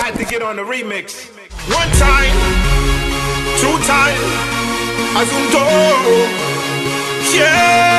had to get on the remix. One time, two time, Azonto, yeah.